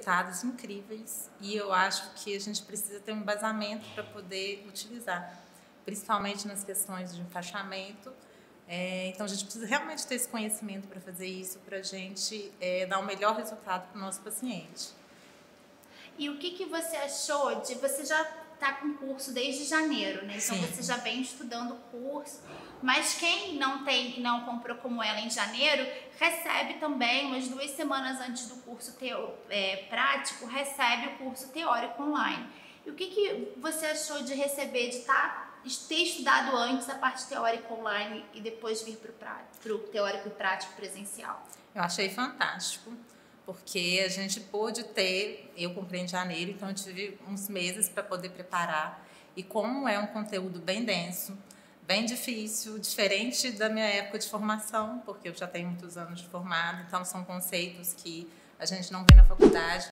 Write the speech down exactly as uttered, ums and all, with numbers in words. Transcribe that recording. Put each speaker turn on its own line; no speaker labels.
resultados incríveis e eu acho que a gente precisa ter um embasamento para poder utilizar, principalmente nas questões de enfaixamento. É, então, a gente precisa realmente ter esse conhecimento para fazer isso, para a gente é, dar o melhor resultado para o nosso paciente.
E o que, que você achou de... Você já está com curso desde janeiro, né? Então,
Sim.
você já vem estudando o curso. Mas quem não tem, não comprou como ela em janeiro, recebe também, umas duas semanas antes do curso teo, é, prático, recebe o curso teórico online. E o que, que você achou de receber, de tá, ter estudado antes a parte teórica online e depois vir para o teórico e prático presencial?
Eu achei fantástico, porque a gente pôde ter, eu comprei em janeiro, então eu tive uns meses para poder preparar. E como é um conteúdo bem denso, bem difícil, diferente da minha época de formação, porque eu já tenho muitos anos de formado, então são conceitos que a gente não vê na faculdade.